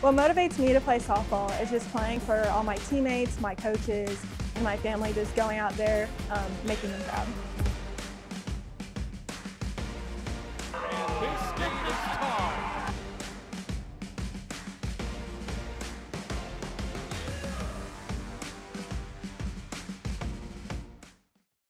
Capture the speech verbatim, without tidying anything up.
What motivates me to play softball is just playing for all my teammates, my coaches, and my family, just going out there, um, making them proud.